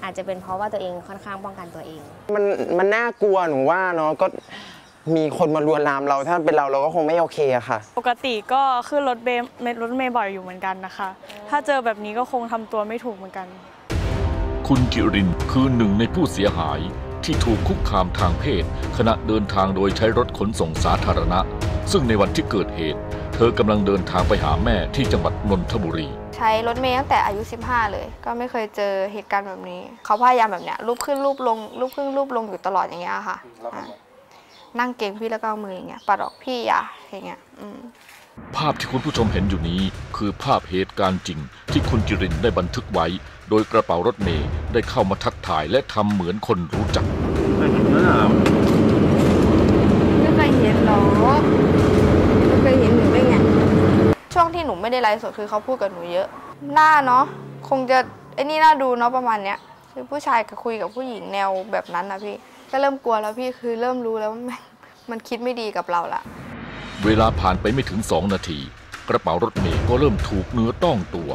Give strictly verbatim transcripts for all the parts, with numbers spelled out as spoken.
อาจจะเป็นเพราะว่าตัวเองค่อนข้างป้องกันตัวเองมันมันน่ากลัวหนูว่าเนาะก็มีคนมาลวนลามเราถ้าเป็นเราเราก็คงไม่โอเคอะค่ะปกติก็ขึ้นรถเมล์รถเมล์บ่อยอยู่เหมือนกันนะคะถ้าเจอแบบนี้ก็คงทำตัวไม่ถูกเหมือนกันคุณจิรินคือหนึ่งในผู้เสียหายที่ถูกคุกคามทางเพศขณะเดินทางโดยใช้รถขนส่งสาธารณะซึ่งในวันที่เกิดเหตุเธอกำลังเดินทางไปหาแม่ที่จังหวัดนนทบุรีใช้รถเมล์ตั้งแต่อายุสิบห้าเลยก็ไม่เคยเจอเหตุการณ์แบบนี้เขาพยายามแบบเนี้ยรูปขึ้นรูปลงรูปขึ้นรูปลงอยู่ตลอดอย่างเงี้ยค่ะนั่งเก่งพี่แล้วก็เอามืออย่างเงี้ยปัดออกพี่อย่าอย่างเงี้ยภาพที่คุณผู้ชมเห็นอยู่นี้คือภาพเหตุการณ์จริงที่คุณจิรินได้บันทึกไว้โดยกระเป๋ารถเมล์ได้เข้ามาทักทายและทำเหมือนคนรู้จักไม่เคยเห็นหรอไม่เคยเห็นหนูได้ไงช่วงที่หนูไม่ได้ไลฟ์สดคือเขาพูดกับหนูเยอะหน้าเนาะคงจะไอ้นี่น่าดูเนาะประมาณเนี้ยคือผู้ชายกับคุยกับผู้หญิงแนวแบบนั้นนะพี่ก็เริ่มกลัวแล้วพี่คือเริ่มรู้แล้วว่ามันคิดไม่ดีกับเราละเวลาผ่านไปไม่ถึงสองนาทีกระเป๋ารถเมล์ก็เริ่มถูกเนื้อต้องตัว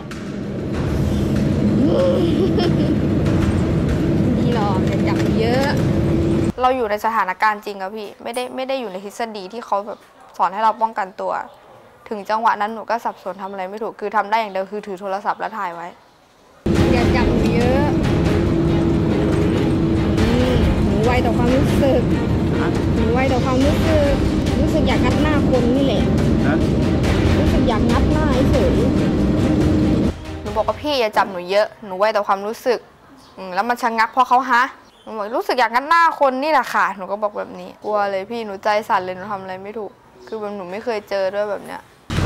นี่หรอจะจับเยอะเราอยู่ในสถานการณ์จริงอะพี่ไม่ได้ไม่ได้อยู่ในทฤษฎีที่เขาแบบสอนให้เราป้องกันตัวถึงจังหวะนั้นหนูก็สับสนทำอะไรไม่ถูกคือทำได้อย่างเดียวคือถือโทรศัพท์แล้วถ่ายไว้อย่าจับเยอะหนูไวต่อความรู้สึกหนูไวต่อความรู้สึกรู้สึกอยากงัดหน้าคนนี่แหละรู้สึกอยากงัดหน้าเฉยหนูบอกว่าพี่อย่าจับหนูเยอะหนูไวต่อความรู้สึกแล้วมันชะงักเพราะเขาฮะหนูบอกรู้สึกอยากงัดหน้าคนนี่แหละค่ะหนูก็บอกแบบนี้กลัวเลยพี่หนูใจสั่นเลยหนูทำอะไรไม่ถูกคือแบบหนูไม่เคยเจอด้วยแบบเนี้ย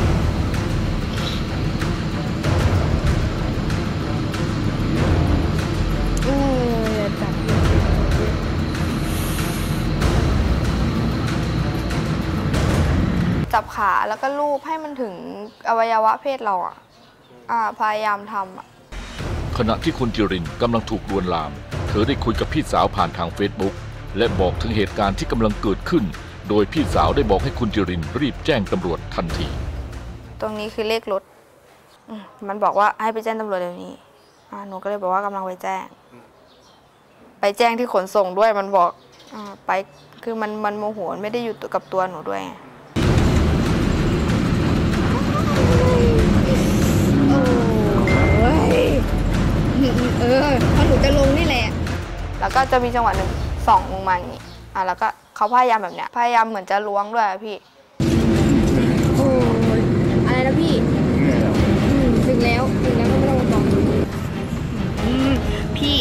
จับขาแล้วก็ลูบให้มันถึงอวัยวะเพศเราอ่ะอ่าพยายามทำอ่ะขณะที่คุณจิรินกำลังถูกลวนลามเธอได้คุยกับพี่สาวผ่านทางเฟซบุ๊กและบอกถึงเหตุการณ์ที่กำลังเกิดขึ้นโดยพี่สาวได้บอกให้คุณจิรินรีบแจ้งตำรวจทันทีตรงนี้คือเลขรถมันบอกว่าให้ไปแจ้งตำรวจเดี๋ยวนี้หนูก็เลยบอกว่ากำลังไปแจ้งไปแจ้งที่ขนส่งด้วยมันบอกไปคือมันมันโมโหไม่ได้อยู่กับตัวหนูด้วยเออพอหนูจะลงนี่แหละแล้วก็จะมีจังหวะหนึ่งส่องลงมาอย่างนี้อ่ะแล้วก็เขาพยายามแบบเนี้ยพยายามเหมือนจะล้วงด้วยพี่โอ้อะไรนะพี่ถึงแล้วถึงแล้วก็ไม่ต้องบอกพี่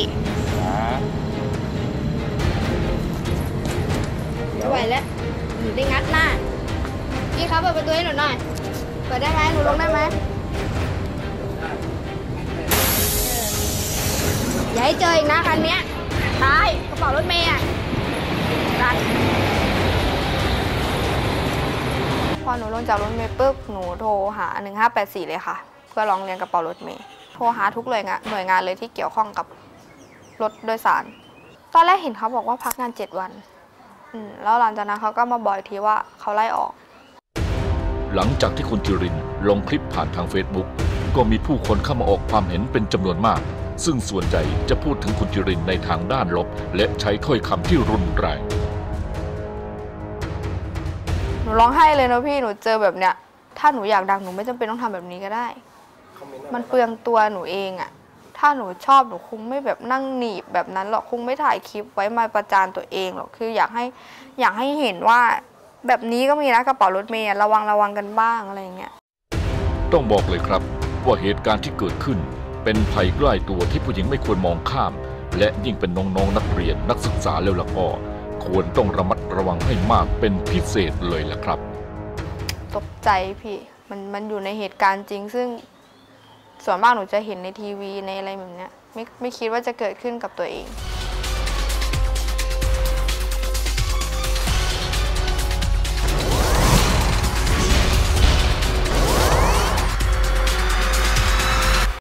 ไม่ไหวแล้วหนูได้งัดหน้าพี่ครับเปิดประตูให้หนูหน่อยเปิดได้ไหมหนูลงได้ไหมอย่าให้เจออีกนะคันนี้ตายกระเป๋ารถเมย์อ่ะรัดพอหนูลงจากรถเมย์ปุ๊บหนูโทรหาหนึ่งห้าแปดสี่เลยค่ะเพื่อร้องเรียนกระเป๋ารถเมย์โทรหาทุกหน่วยงานหน่วยงานเลยที่เกี่ยวข้องกับรถโดยสารตอนแรกเห็นเขาบอกว่าพักงานเจ็ดวันแล้วหลังจากนั้นเขาก็มาบอกทีว่าเขาไล่ออกหลังจากที่คุณจิรินลงคลิปผ่านทางเฟซบุ๊กก็มีผู้คนเข้ามาออกความเห็นเป็นจำนวนมากซึ่งส่วนใหญ่จะพูดถึงคุณจิรินในทางด้านลบและใช้ถ้อยคำที่รุนแรงหนูร้องไห้เลยนะพี่หนูเจอแบบเนี้ยถ้าหนูอยากดังหนูไม่จำเป็นต้องทำแบบนี้ก็ได้มันเปลืองตัวหนูเองอะถ้าหนูชอบหนูคงไม่แบบนั่งหนีบแบบนั้นหรอกคงไม่ถ่ายคลิปไว้มาประจานตัวเองหรอกคืออยากให้อยากให้เห็นว่าแบบนี้ก็มีนะกระเป๋ารถเมล์ระวังระวังกันบ้างอะไรอย่างเงี้ยต้องบอกเลยครับว่าเหตุการณ์ที่เกิดขึ้นเป็นภัยใกล้ตัวที่ผู้หญิงไม่ควรมองข้ามและยิ่งเป็นน้องๆนักเรียนนักศึกษาแล้วล่ะก็ควรต้องระมัดระวังให้มากเป็นพิเศษเลยล่ะครับตกใจพี่มันมันอยู่ในเหตุการณ์จริงซึ่งส่วนมากหนูจะเห็นในทีวีในอะไรแบบเนี้ยไม่ไม่คิดว่าจะเกิดขึ้นกับตัวเอง